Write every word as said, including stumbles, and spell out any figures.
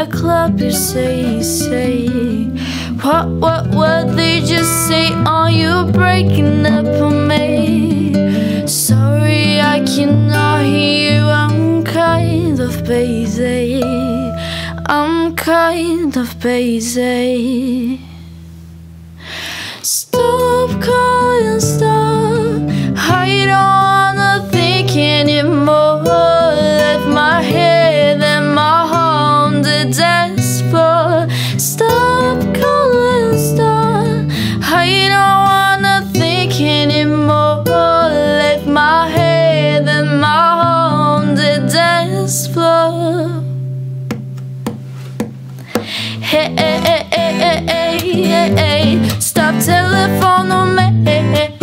the club, you say, you say. What, what, what they just say? Are you breaking up on me? Sorry, I cannot hear you. I'm kind of busy. I'm kind of busy. Stop calling, stop. I don't wanna think anymore. Left my head and my heart on the dance floor. Stop calling, stop. I don't wanna think anymore. Left my head and my heart on the dance floor. Hey, hey, hey, hey, hey, hey, hey. Stop telephone on me.